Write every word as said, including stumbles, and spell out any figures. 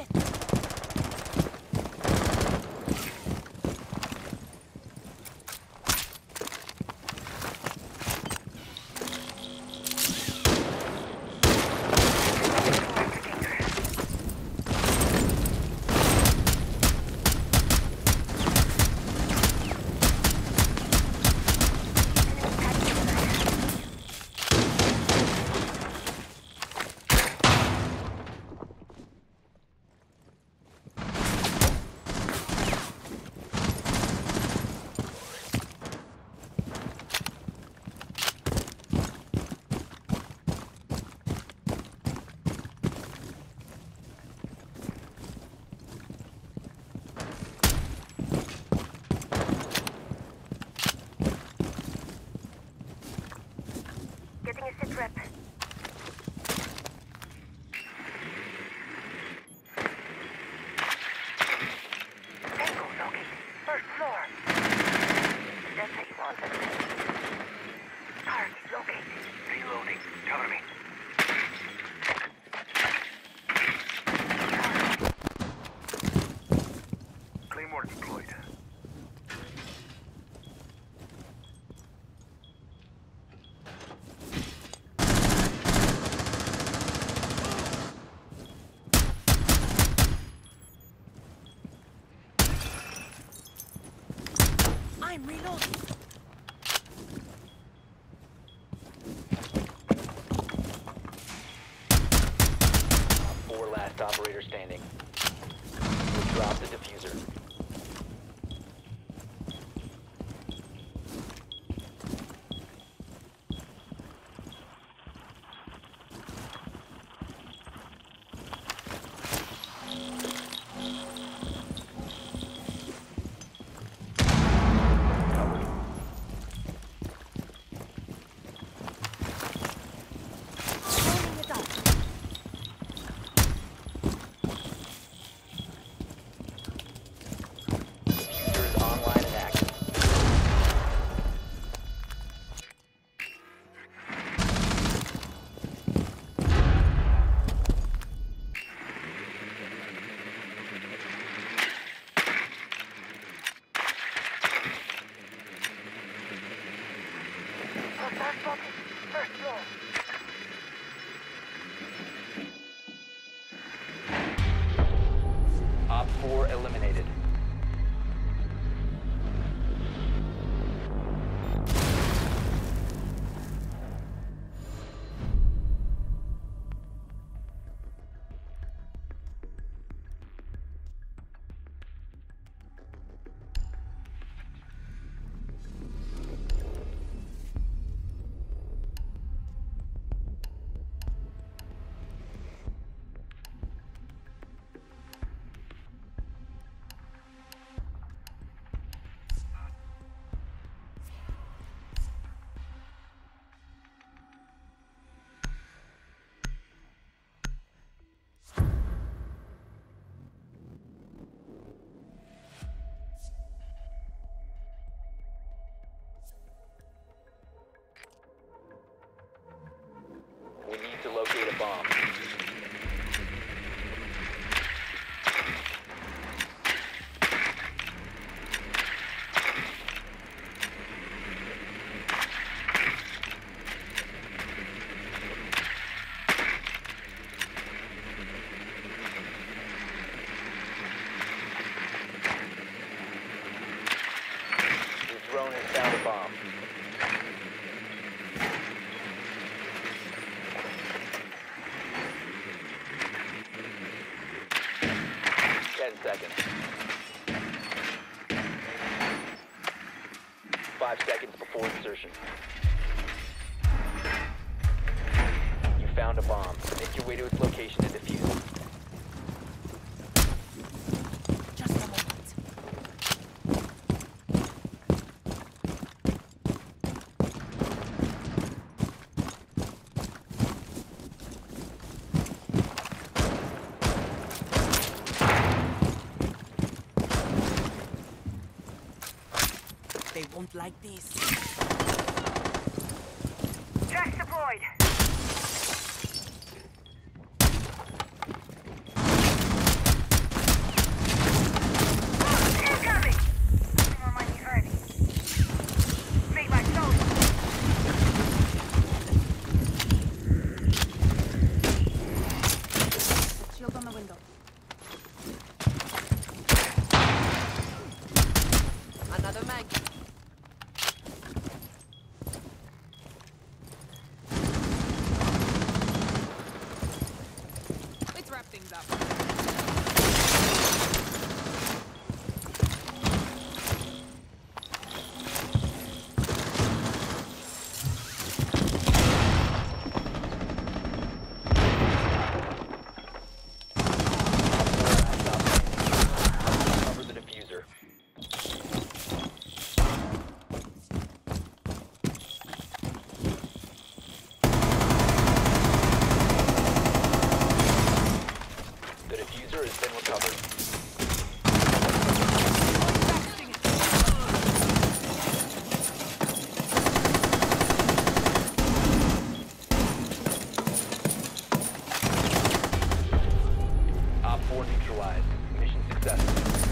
it! Getting a sit rep. Tango located. First floor. That's what you wanted. Target located. Reloading. Cover me. Claymore deployed. I'm reloading. Four last operator standing. We'll drop the diffuser. First floor. Op four eliminated. We need to locate a bomb. Your drone has found a bomb. Ten seconds. Five seconds before insertion. You found a bomb. Make your way to its location and defuse it. Just a moment. They won't like this. Trash deployed. Cover the diffuser. The diffuser has been recovered. Op four neutralized. Mission successful.